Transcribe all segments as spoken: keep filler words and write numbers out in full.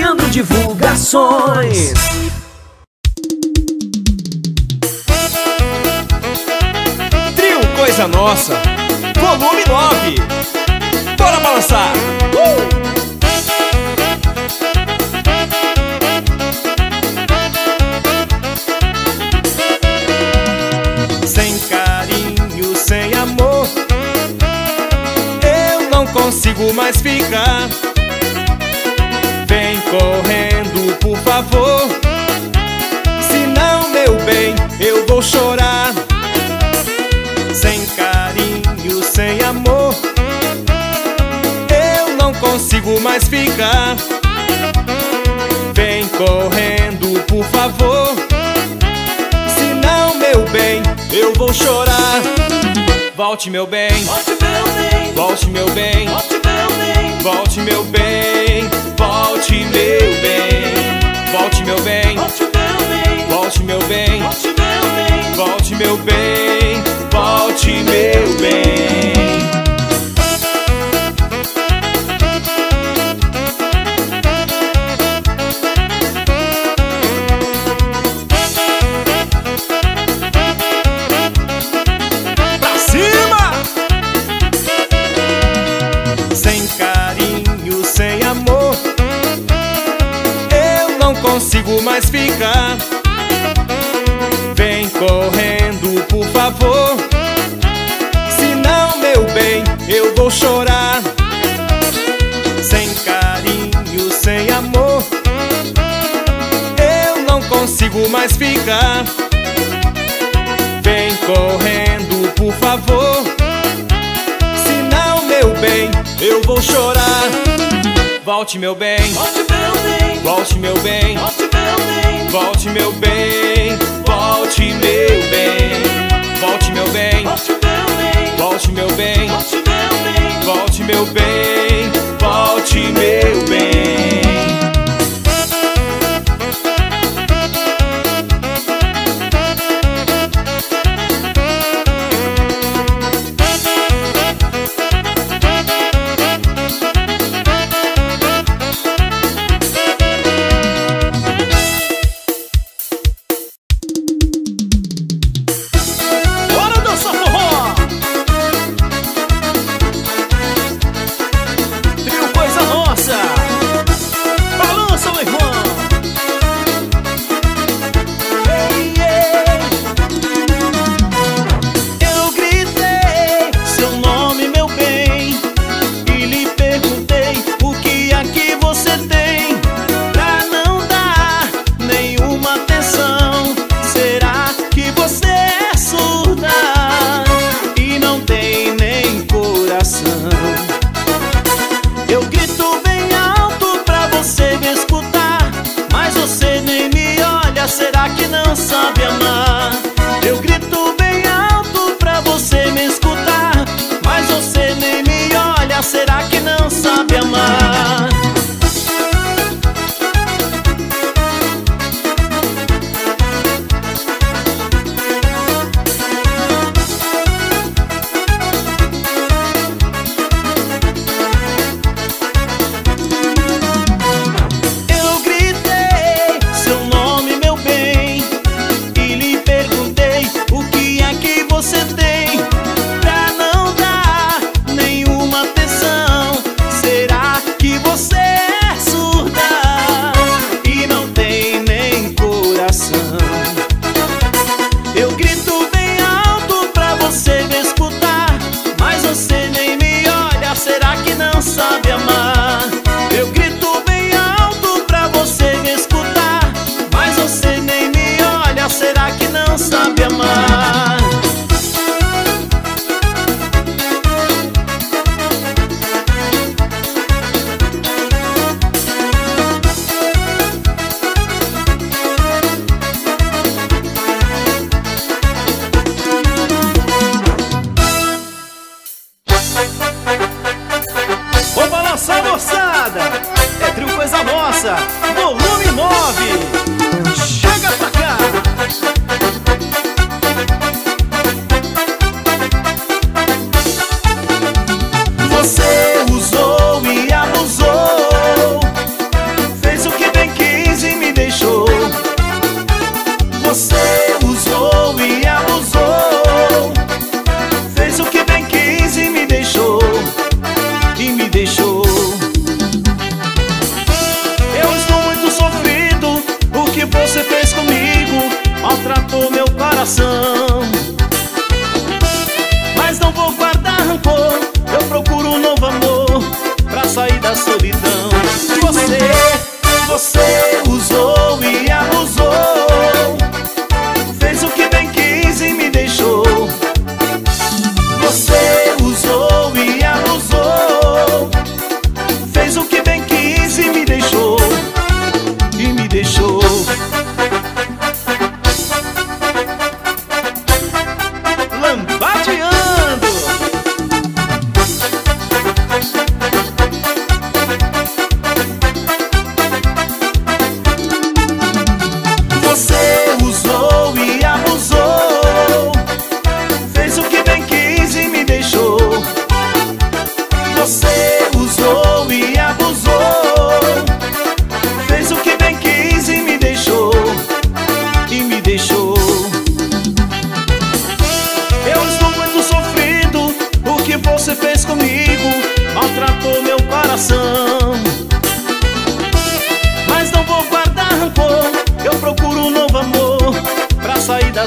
Leandro Divulgações. Trio Coisa Nossa, volume nove. Bora balançar! Uh! Sem carinho, sem amor, eu não consigo mais ficar. Vem correndo, por favor, senão, meu bem, eu vou chorar. Sem carinho, sem amor, eu não consigo mais ficar. Vem correndo, por favor, senão, meu bem, eu vou chorar. Volte, meu bem, volte, meu bem, volte, meu bem, volte, meu bem, volte, meu bem, volte, meu bem, volte, meu bem, volte, meu bem, volte, meu bem. Pra cima! Sem carinho, sem amor, eu não consigo mais ficar. Vem correndo, por favor, senão, meu bem, eu vou chorar. Sem carinho, sem amor, eu não consigo mais ficar. Vem correndo, por favor, senão, meu bem, eu vou chorar. Volte, meu bem, volte, meu bem, volte, meu bem, volte, meu bem, volte, meu bem, volte, meu bem, volte, meu bem, volte, meu bem. Será que não sabe amar? Eu grito bem alto pra você me escutar, mas você nem me olha. Será que não sabe amar? Você usou e abusou, fez o que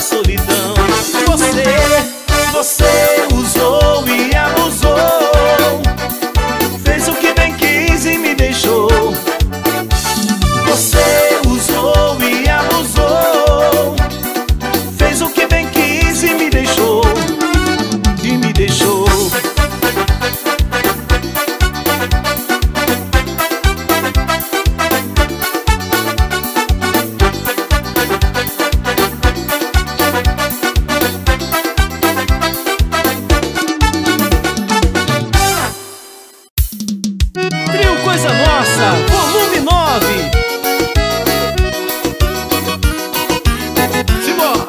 solidão. Você, você usou e abusou, fez o que bem quis e me deixou. Você usou e abusou, fez o que bem quis e me deixou, e me deixou. Trio Coisa Nossa, volume nove. Simbora!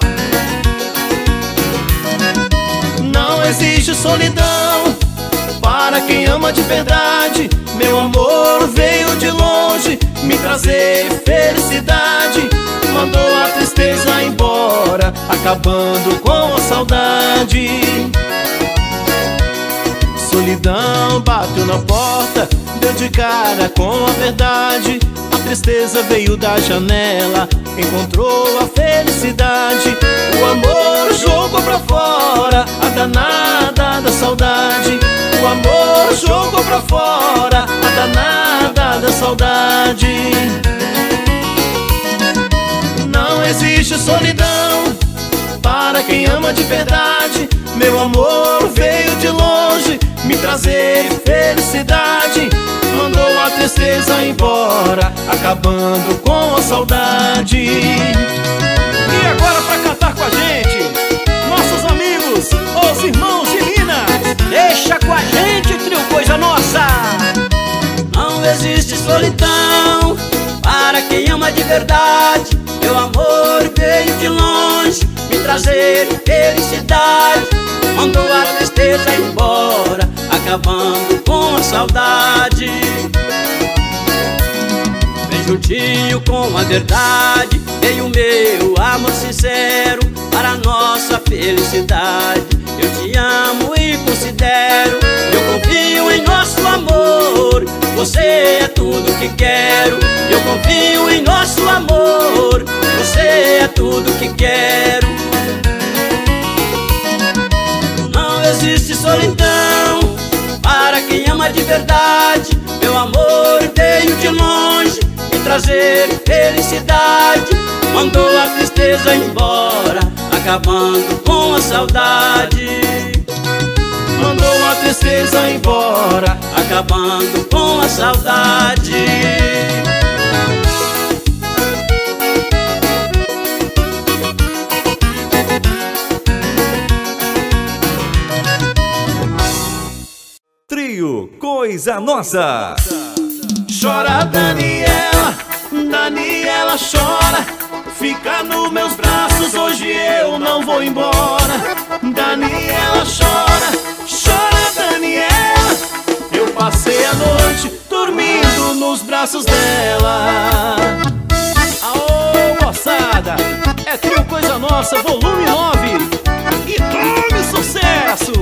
Não existe solidão para quem ama de verdade. Meu amor veio de longe me trazer felicidade. Mandou a tristeza embora, acabando com a saudade. Solidão bateu na porta, deu de cara com a verdade. A tristeza veio da janela, encontrou a felicidade. O amor jogou pra fora a danada da saudade. O amor jogou pra fora a danada da saudade. Não existe solidão para quem ama de verdade. Meu amor veio de longe me trazer felicidade. Mandou a tristeza embora, acabando com a saudade. E agora pra cantar com a gente, nossos amigos, os irmãos de Minas. Deixa com a gente, Trio Coisa Nossa. Não existe solidão para quem ama de verdade. Meu amor veio de longe me trazer felicidade. Mandou a tristeza embora, acabando com a saudade. Vem juntinho com a verdade, veio o meu amor sincero para a nossa felicidade. Eu te amo e considero, eu confio em nosso amor. Você é tudo que quero, eu confio em nosso amor. Você é tudo que quero. Não existe solidão para quem ama de verdade. Meu amor veio de longe me trazer felicidade. Mandou a tristeza embora, acabando com a saudade. Mandou a tristeza embora, acabando com a saudade. Trio Coisa Nossa. Chora Daniela, Daniela chora, fica nos meus braços, hoje eu não vou embora. Daniela chora, chora Daniela, eu passei a noite dormindo nos braços dela. Aô, moçada, é Trio Coisa Nossa, volume nove. E tome sucesso!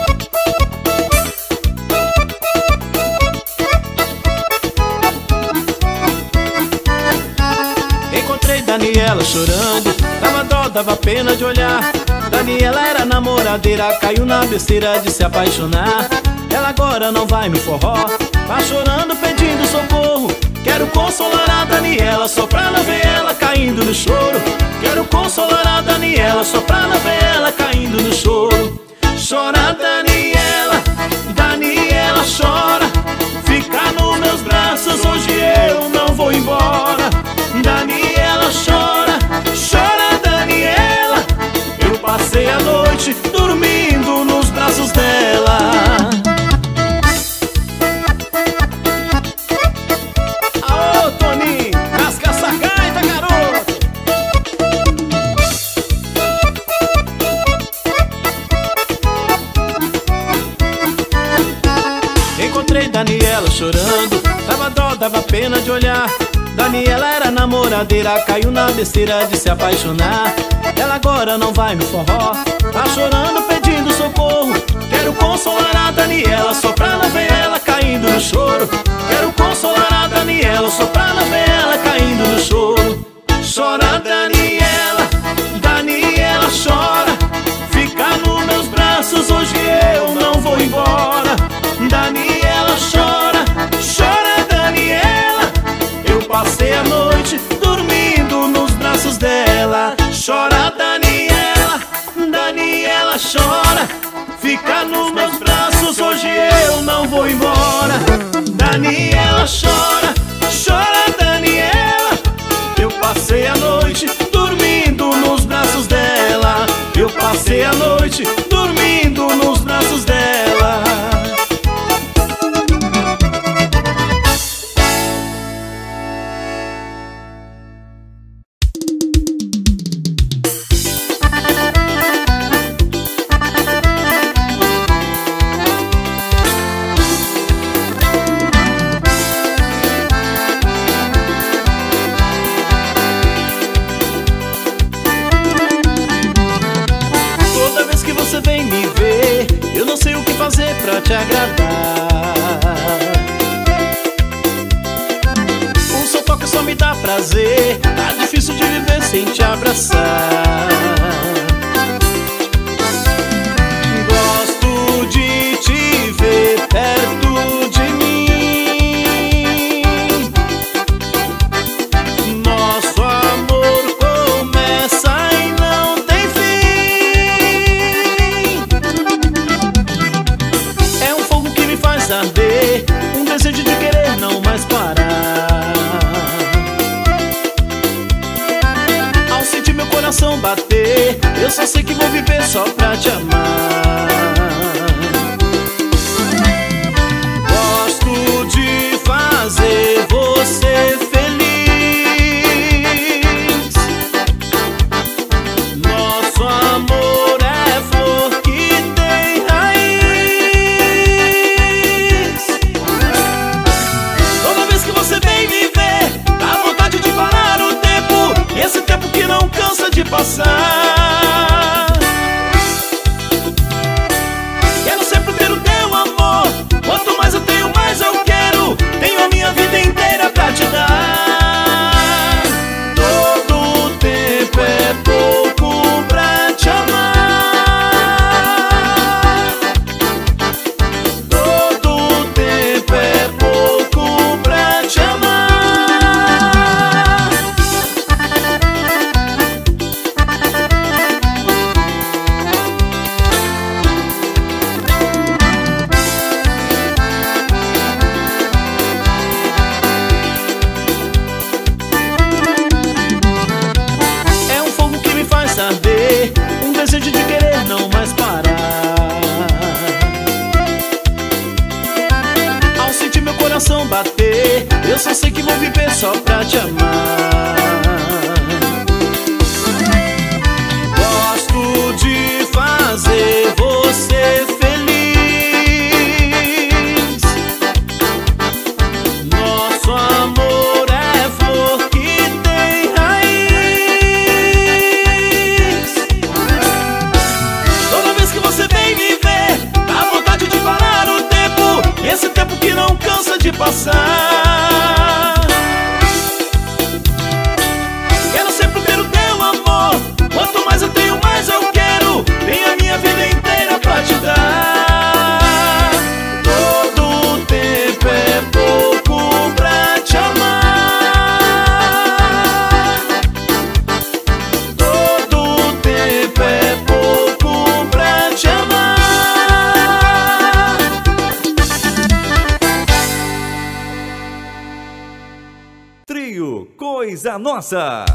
Encontrei Daniela chorando, dava dó, dava pena de olhar. Daniela era namoradeira, caiu na besteira de se apaixonar. Ela agora não vai no forró, tá chorando pedindo socorro. Quero consolar a Daniela, só pra não ver ela caindo no choro. Quero consolar a Daniela, só pra não ver ela caindo no choro. Chora Daniela, Daniela chora, fica nos meus braços, hoje eu não vou embora. Daniela chora, chora Daniela, eu passei a noite dormindo nos braços dela. Aô, Toninho, rasga essa gaita, garoto! Encontrei Daniela chorando, dava dó, dava pena de olhar. Daniela era namoradeira, caiu na besteira de se apaixonar. Ela agora não vai no forró, tá chorando pedindo socorro. Quero consolar a Daniela, só pra não ver ela caindo no choro. Quero consolar a Daniela, só pra não ver ela caindo no choro. Chora Daniela, Daniela Chora, Daniela, Daniela chora. Fica nos meus braços, hoje eu não vou embora. Daniela chora, chora, Daniela. Eu passei a noite dormindo nos braços dela. Eu passei a noite dormindo nos braços dela. Pra te agradar, o seu toque só me dá prazer. Tá difícil de viver sem te abraçar. Gosto de te ver perto de mim. Nosso amor começa e não tem fim. Arder, um desejo de querer não mais parar. Ao sentir meu coração bater, eu só sei que vou viver só pra te amar. Gosto de fazer você feliz. Nosso amor é flor que tem raiz. Esse tempo que não cansa de passar. Quero sempre ter o teu amor. Quanto mais eu tenho, mais eu quero. Tenho a minha vida inteira pra te dar. Todo tempo é pouco pra te amar. Todo tempo é pouco pra te amar. Um desejo de querer não mais parar. Ao sentir meu coração bater, eu só sei que vou viver só pra te amar. Gosto de fazer você feliz. Nosso amor é flor que tem raiz. Esse tempo que não cansa de passar. Quero sempre ter o teu amor. Quanto mais eu tenho, mais eu quero. Tenho a minha vida inteira pra te dar. Todo tempo é pouco pra te amar. Todo tempo é pouco pra te amar. Trio Coisa Nossa.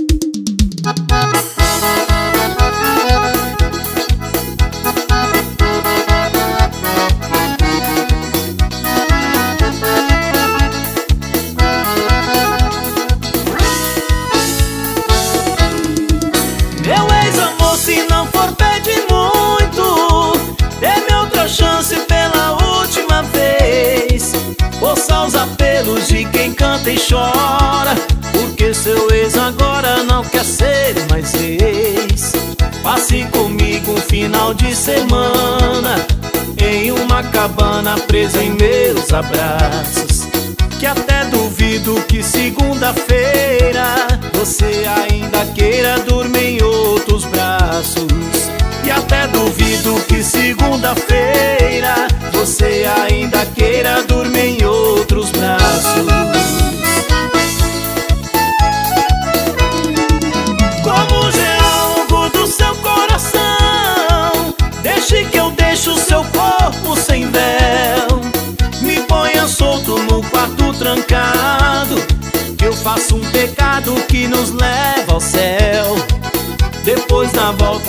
Meu ex-amor, se não for pedir muito, dê-me outra chance pela última vez. Ouça os apelos de quem canta e chora, porque seu ex agora não quer ser mais ex. Passe comigo um final de semana em uma cabana presa em meus abraços, que até duvido que segunda-feira você ainda queira dormir em outros braços. E até duvido que segunda-feira você ainda queira dormir em outros braços. Como geral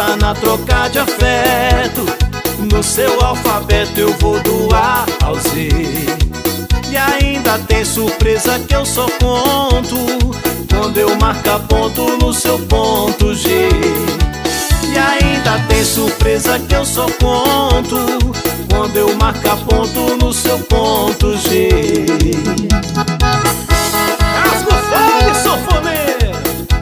forma na troca de afeto. No seu alfabeto eu vou do A ao Z. E ainda tem surpresa que eu só conto quando eu marcar ponto no seu ponto G. E ainda tem surpresa que eu só conto quando eu marcar ponto no seu ponto G. Rasga o fone, sanfoneiro!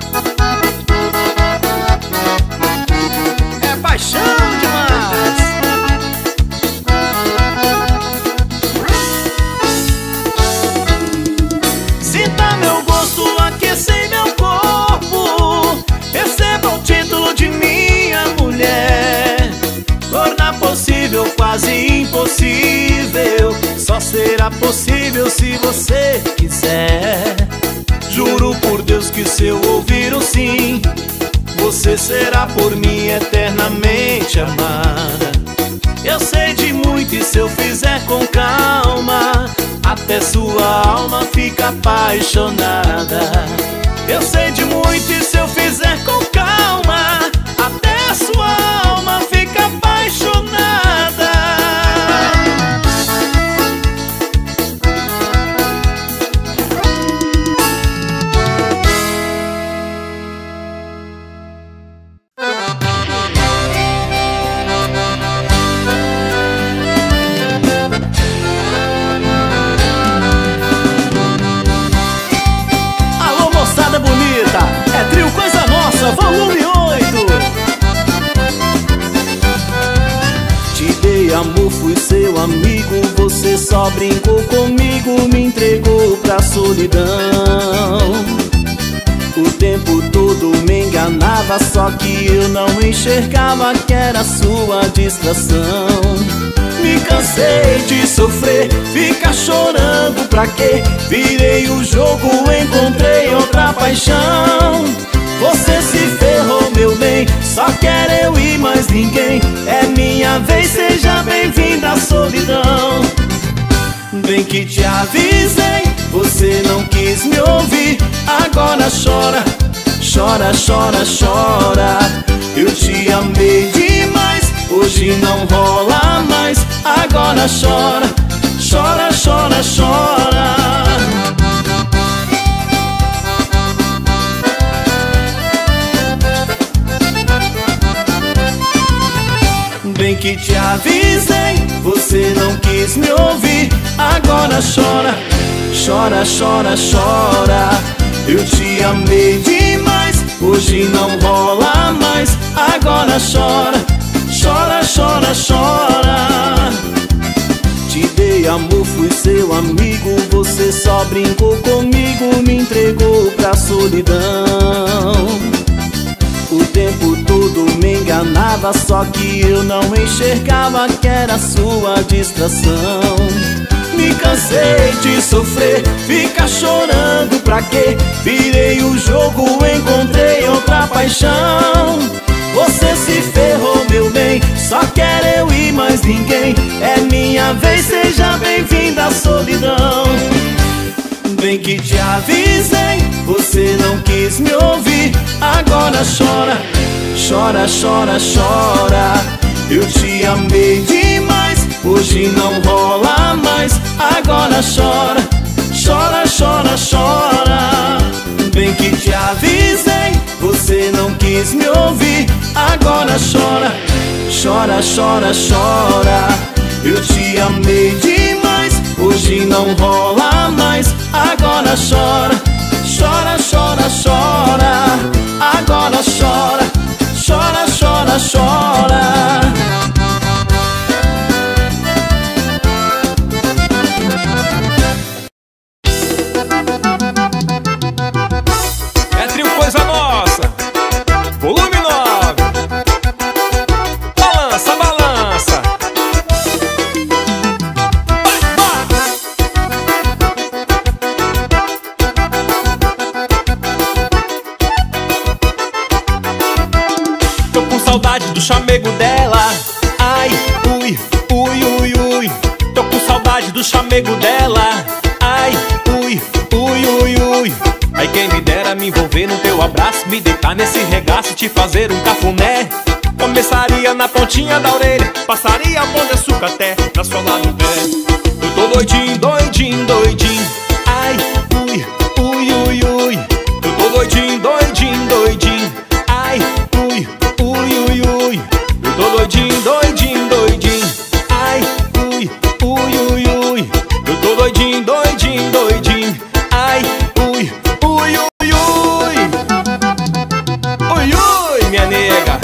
É paixão demais! Sinta meu gosto aquecer meu corpo. Receba o título de minha mulher. Tornar possível quase impossível. Só será possível se você quiser. Juro por Deus que se eu ouvir um sim, você será por mim eternamente amada. Eu sei de muito e se eu fizer com calma, até sua alma fica apaixonada. Eu sei de muito e se eu fizer com calma, até sua alma fica apaixonada. Volume oito. Te dei amor, fui seu amigo. Você só brincou comigo, me entregou pra solidão. O tempo todo me enganava, só que eu não enxergava que era sua distração. Me cansei de sofrer, ficar chorando pra quê? Virei o jogo, encontrei outra paixão. Você se ferrou, meu bem, só quer eu e mais ninguém. É minha vez, seja bem-vinda à solidão. Bem que te avisei, você não quis me ouvir. Agora chora, chora, chora, chora. Eu te amei demais, hoje não rola mais. Agora chora, chora, chora, chora. Bem que te avisei, você não quis me ouvir. Agora chora, chora, chora, chora. Eu te amei demais, hoje não rola mais. Agora chora, chora, chora, chora. Te dei amor, fui seu amigo. Você só brincou comigo, me entregou pra solidão. O tempo todo me enganava, só que eu não enxergava que era sua distração. Me cansei de sofrer, ficar chorando pra quê? Virei o jogo, encontrei outra paixão. Você se ferrou, meu bem, só quer eu e mais ninguém. É minha vez, seja bem-vinda à solidão. Bem que te avisei, você não quis me ouvir. Agora chora, chora, chora, chora. Eu te amei demais, hoje não rola mais. Agora chora, chora, chora, chora. Bem que te avisei, você não quis me ouvir. Agora chora, chora, chora, chora. Eu te amei demais, hoje não rola mais. Agora chora, chora, chora, chora. Agora chora, chora, chora, chora. É trio Coisa Nossa, volume nove. Balança, balança. Tô com saudade do chamego dela. Ai, ui, ui, ui, ui. Tô com saudade do chamego dela. Ai, ui, ui, ui, ui. Ai, quem me dera me envolver no teu abraço, me deitar nesse regaço, te fazer um cafuné. Começaria na pontinha da orelha, passaria a pão de açúcar até na sola do pé. Eu tô doidinho, doidinho, doidinho. Ai, ui, ui, ui, ui. Eu tô doidinho, doidinho, doidinho. Ai, ui, ui, ui, ui. Eu tô doidinho, doidinho, doidinho. Ai, ui, ui, ui, ui. Eu tô doidinho, doidinho, doidinho. Ai, ui, ui, ui, ui. Ui, ui, minha nega.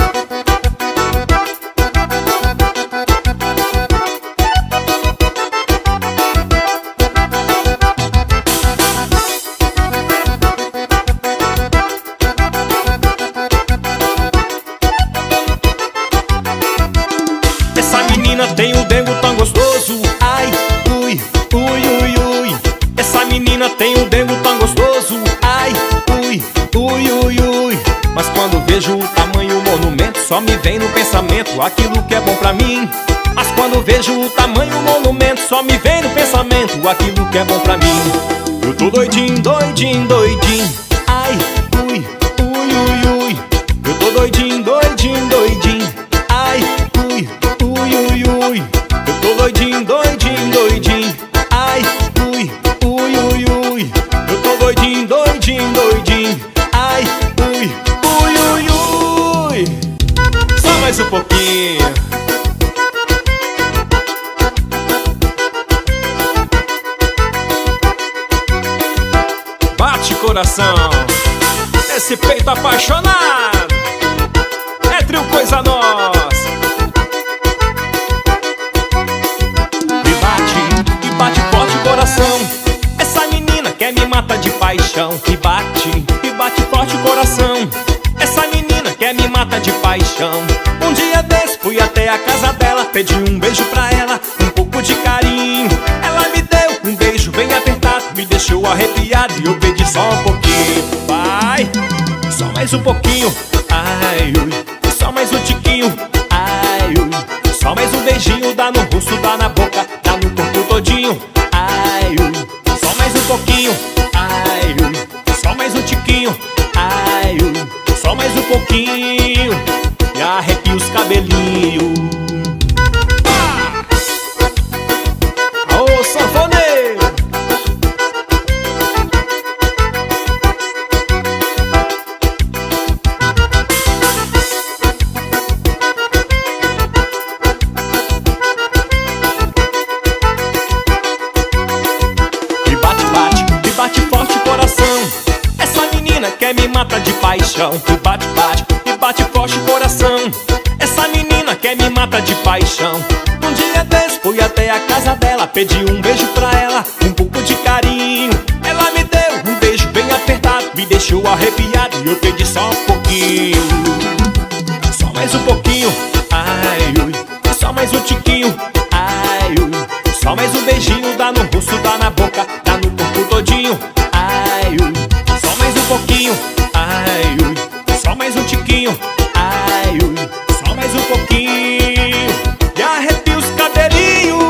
Essa menina tem o dengo tão gostoso. Ai, ui, ui, ui, ui. Essa menina tem o dengo tão gostoso. Ai, ui, ui, ui, ui. Mas quando vejo o tamanho, o monumento, só me vem no pensamento aquilo que é bom pra mim. Mas quando vejo o tamanho, o monumento, só me vem no pensamento aquilo que é bom pra mim. Eu tô doidinho, doidinho, doidinho. Ai, ui, ui, ui, ui. Eu tô doidinho, doidinho, doidinho. Ai, ui, ui, ui, ui. Eu tô doidinho, doidinho, doidinho. Ai, ui, ui, ui, ui. Eu tô doidinho, doidinho, doidinho. Ai, ui, ui, ui, ui. Só mais um pouquinho. Bate coração, esse peito apaixonado. É trio coisa nossa. E bate, e bate forte coração. Essa menina quer me matar de paixão. E bate, e bate forte coração. Essa menina quer me matar de paixão. Um dia desse fui até a casa dela, pedi um beijo pra ela, um pouco de carinho. Ela me deu um beijo bem apertado, me deixou arrepiado e eu pedi só um pouquinho. Vai, só mais um pouquinho. Ai, ui, só mais um tiquinho. Ai, ui, só mais um beijinho. Dá no rosto, dá na boca, dá no corpo todinho. Ai, ui, só mais um pouquinho. Ai, ui, só mais um tiquinho. Ai, ui, só mais um pouquinho. E arrepia os cabelinhos. Ah! Ô, sanfoneiro! E bate, bate, e bate forte coração. Essa menina quer me matar de paixão. E bate, bate, e bate forte coração. Essa menina quer me matar de paixão. Um dia desse fui até a casa dela, pedi um beijo pra ela, um pouco de carinho. Ela me deu um beijo bem apertado, me deixou arrepiado e eu pedi só um pouquinho. Só mais um pouquinho. Ai, ui, só mais um tiquinho. Ai, ui, só mais um beijinho. Dá no rosto, dá na boca, dá no corpo todinho. Ai, ui, só mais um pouquinho. Ai, ui, só mais um tiquinho. Ai, ui, só mais um pouquinho. E arrepia os cabelinhos.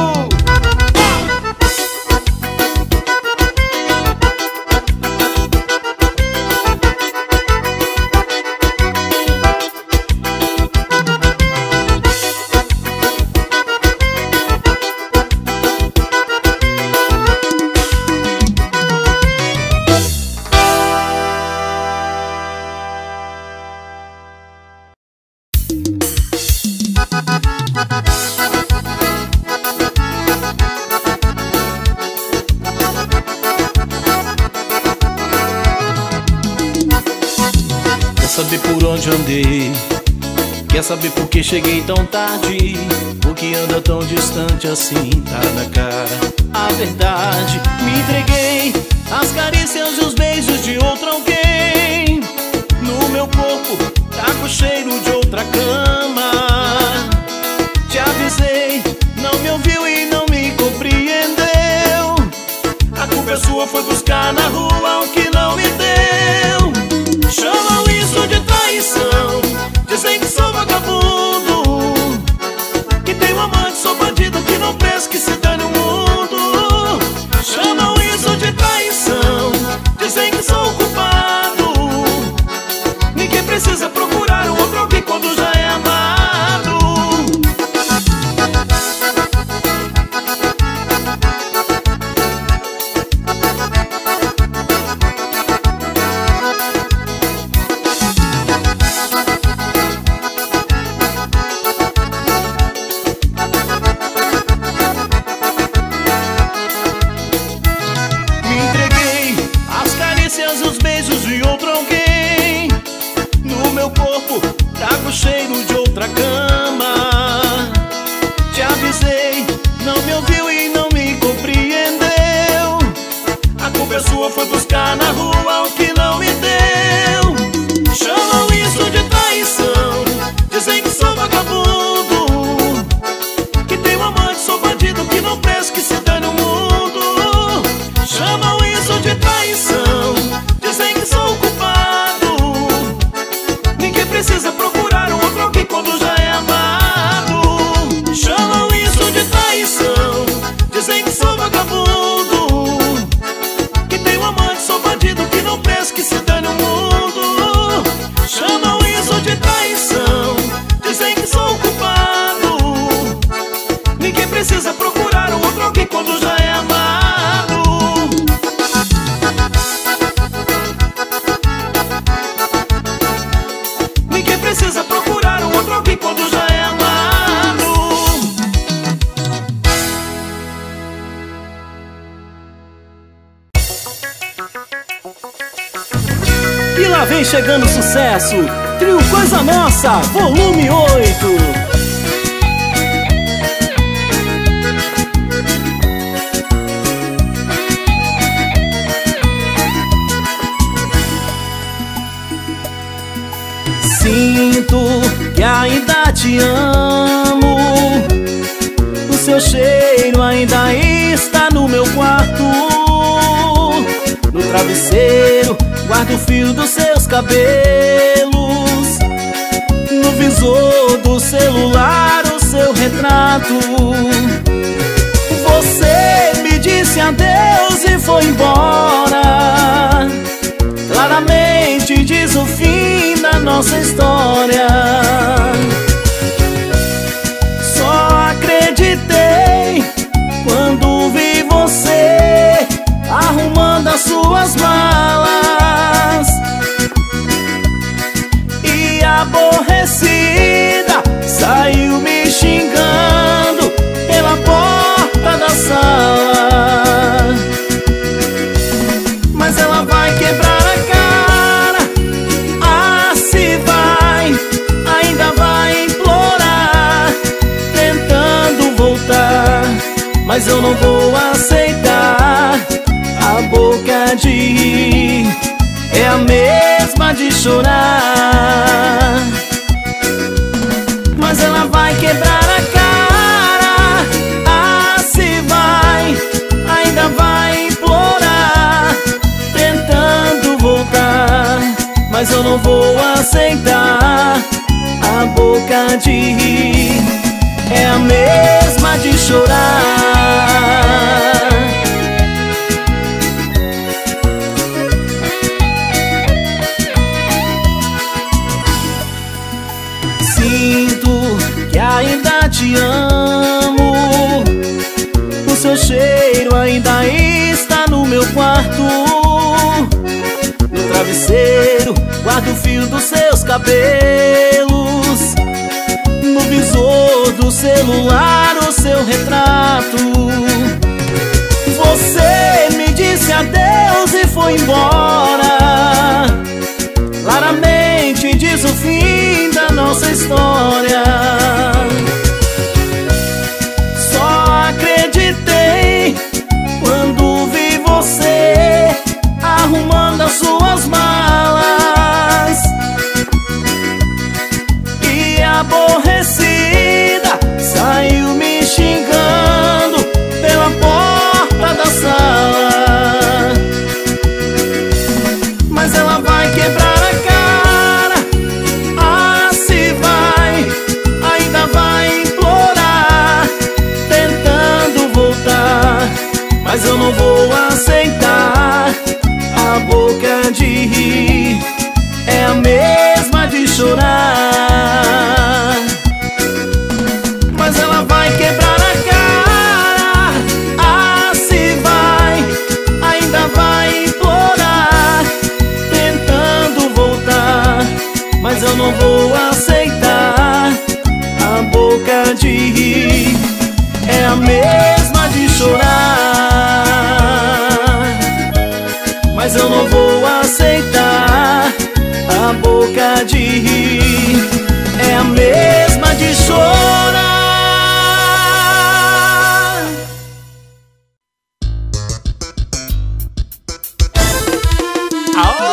Quer saber por onde andei? Quer saber por que cheguei tão tarde? Por que anda tão distante assim? Tá na cara a verdade. Me entreguei às carícias e os beijos de outro alguém. No meu corpo tá com o cheiro de outra cama. Te avisei, não me ouviu e não me compreendeu. A culpa é sua, foi buscar na rua o que não me deu. Chamam isso de traição, dizem que sou vagabundo, que tenho amante, sou bandido, que não penso, que se dane o mundo. Chamam isso de traição, dizem que sou culpado, procurar na rua o que não me deu. Chamam isso de traição, dizem que sou vagabundo, que tenho amante, sou bandido, que não presto, que se dane o mundo. Chamam isso de traição, dizem que sou o culpado. Ninguém precisa procurar um outro alguém quando já é amado. Chamam isso de traição, dizem que sou vagabundo, que tenho amante, sou bandido, que não presto, que se dane o mundo. Chamam isso de traição, dizem que sou o culpado. Ninguém precisa procurar um outro alguém quando já é amado. Ninguém precisa procurar um outro alguém quando já é amado. E lá vem chegando o sucesso, Trio Coisa Nossa, volume oito. Sinto que ainda te amo, o seu cheiro ainda está no meu quarto. No travesseiro guardo o fio dos seus cabelos, no visor do celular o seu retrato. Você me disse adeus e foi embora, claramente diz o fim da nossa história. Só acreditei quando vi você arrumando as suas malas, e aborrecida saiu me xingando pela porta da sala. Mas ela vai quebrar a cara, ah, se vai, ainda vai implorar, tentando voltar, mas eu não vou aceitar. A boca de rir é a mesma de chorar. Mas ela vai quebrar a cara, ah, se vai, ainda vai implorar, tentando voltar, mas eu não vou aceitar. A boca de rir é a mesma de chorar. Sinto que ainda te amo, o seu cheiro ainda está no meu quarto. No travesseiro guardo o fio dos seus cabelos, no visor do celular o seu retrato. Você me disse adeus e foi embora, claramente diz o fim da nossa história. Só acreditei quando vi você arrumando as suas malas, e aborrecida saiu me xingando pela porta da sala. Mas ela vai quebrar a cara, ah, se vai, ainda vai implorar, tentando voltar, mas eu não vou aceitar. A boca de rir é a mesma de chorar. Mas ela vai quebrar a cara, ah, se vai, ainda vai implorar, tentando voltar, mas eu não vou aceitar. A boca de rir é a mesma de chorar, mas eu não vou aceitar. A boca de rir é a mesma de chorar.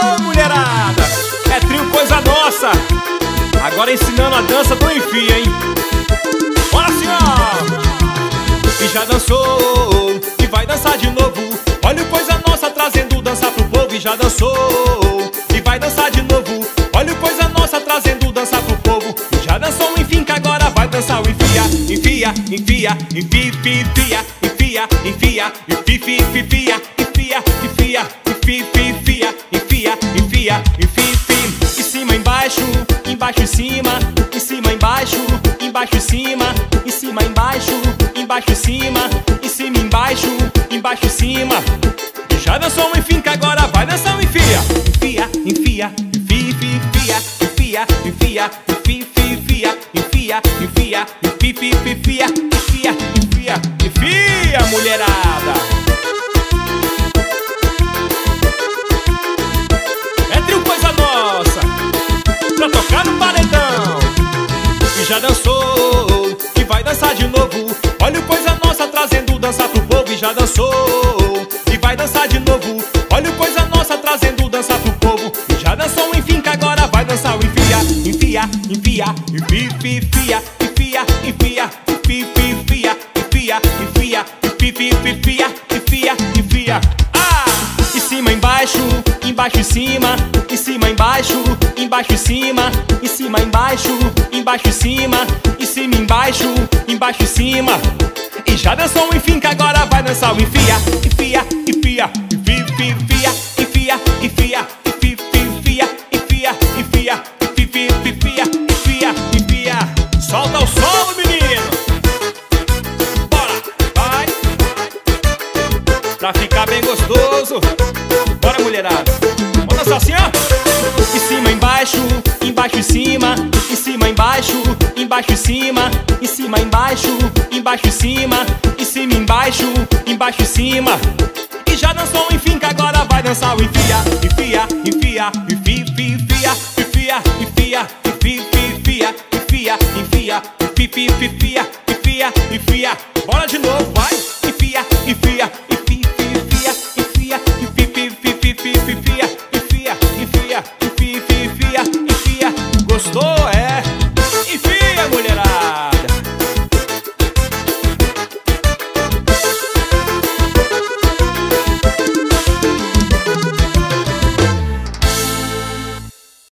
Ô, mulherada, é trio Coisa Nossa. Agora ensinando a dança do enfia, hein? Bora, senhor! E já dançou, e vai dançar de novo. Olha o Coisa Nossa trazendo dança pro povo. E já dançou, e vai dançar de novo. Olha o Coisa Nossa trazendo dança pro povo. E já dançou o enfim, que agora vai dançar o enfia. Enfia, enfia, enfia, enfia, enfia, enfia, enfia, enfia, enfia, enfia, enfia, enfia, enfia, enfia, em cima, embaixo, embaixo, em cima, em cima, embaixo, embaixo, em cima, em cima, embaixo, embaixo, em cima, em cima, embaixo, embaixo, em cima. E já dançou um enfim, que agora vai dançar um enfia. Enfia, enfia, enfia, enfia, enfia, enfia, enfia, enfia, enfia, enfia, enfia, enfia, enfia, enfia, mulherada. É trio Coisa Nossa pra tocar no paredão. E já dançou, e vai dançar de novo. Olha o Coisa Nossa trazendo dança pro povo. E já dançou, e vai dançar de novo. Olha o Coisa Nossa trazendo dança pro povo. E já dançou o enfim, que agora vai dançar o enfia. Enfia, enfia, enfia, enfia, enfia, enfia, enfia, enfia, enfia, enfia, enfia, enfia. Ah! Em cima, embaixo, embaixo, em cima, em cima, embaixo, embaixo, em cima, em cima, embaixo, embaixo, em cima, em cima, embaixo, embaixo, em cima. E já dançou o enfim, que agora vai dançar o enfia. Enfia, enfia, enfia, enfia, enfia, enfia, enfia, enfia, enfia, enfia, enfia, enfia, enfia. Solta o solo, menino. Bora, vai. Pra ficar bem gostoso. Bora, mulherada. Vamos dançar assim, ó. Em cima, embaixo, embaixo, em cima, em cima, embaixo, embaixo, em cima, em cima, embaixo, embaixo, em cima, em cima, embaixo, embaixo, em cima. E já dançou o enfim, que agora vai dançar o enfia. Enfia, enfia, enfia, enfia, enfia, enfia, enfia, enfia, enfia, enfia, enfia, enfia, enfia. Bora de novo, vai. Enfia, enfia, enfia.